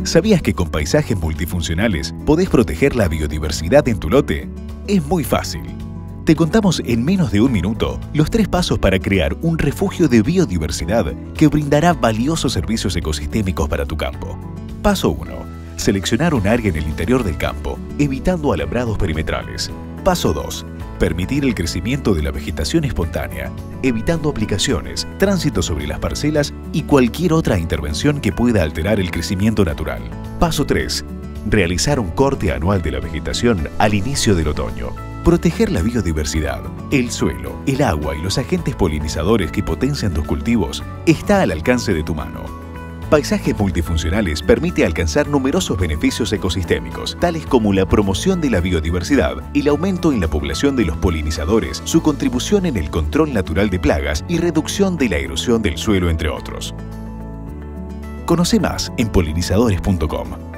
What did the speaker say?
¿Sabías que con paisajes multifuncionales podés proteger la biodiversidad en tu lote? Es muy fácil. Te contamos en menos de un minuto los 3 pasos para crear un refugio de biodiversidad que brindará valiosos servicios ecosistémicos para tu campo. Paso 1. Seleccionar un área en el interior del campo, evitando alambrados perimetrales. Paso 2. Permitir el crecimiento de la vegetación espontánea, evitando aplicaciones, tránsito sobre las parcelas y cualquier otra intervención que pueda alterar el crecimiento natural. Paso 3. Realizar un corte anual de la vegetación al inicio del otoño. Proteger la biodiversidad, el suelo, el agua y los agentes polinizadores que potencian tus cultivos está al alcance de tu mano. Paisajes multifuncionales permite alcanzar numerosos beneficios ecosistémicos, tales como la promoción de la biodiversidad, el aumento en la población de los polinizadores, su contribución en el control natural de plagas y reducción de la erosión del suelo, entre otros. Conoce más en polinizadores.com.